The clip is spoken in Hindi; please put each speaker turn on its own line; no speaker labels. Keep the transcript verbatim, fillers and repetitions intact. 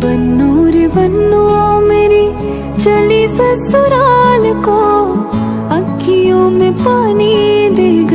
बन्नू रे बन्नू मेरी चली ससुराल को, अखियों में पानी दे